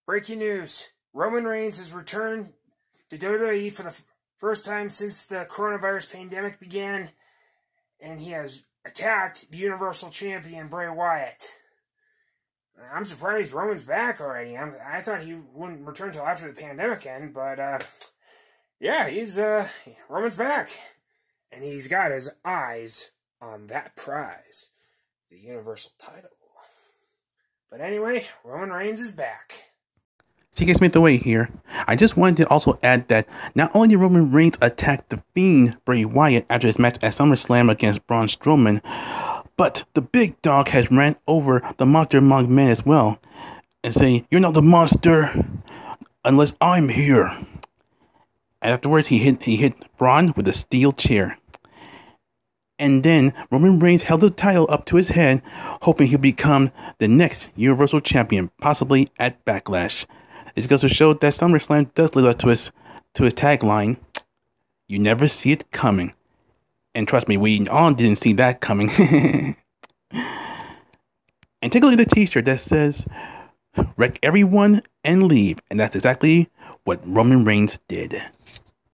Breaking news. Roman Reigns has returned to WWE for the first time since the coronavirus pandemic began, and he has attacked the Universal Champion Bray Wyatt. I'm surprised Roman's back already. I thought he wouldn't return till after the pandemic ended, but yeah, Roman's back. And he's got his eyes on that prize, the Universal title. But anyway, Roman Reigns is back. TK Smith away here. I just wanted to also add that not only did Roman Reigns attack the Fiend Bray Wyatt after his match at SummerSlam against Braun Strowman, but the big dog has ran over the Monster Among Men as well and saying, "You're not the monster unless I'm here." Afterwards, he hit Braun with a steel chair. And then Roman Reigns held the title up to his head, hoping he'll become the next Universal Champion, possibly at Backlash. This goes to show that SummerSlam does live up to his tagline, "You never see it coming." And trust me, we all didn't see that coming. And take a look at the t-shirt that says, "Wreck everyone and leave." And that's exactly what Roman Reigns did.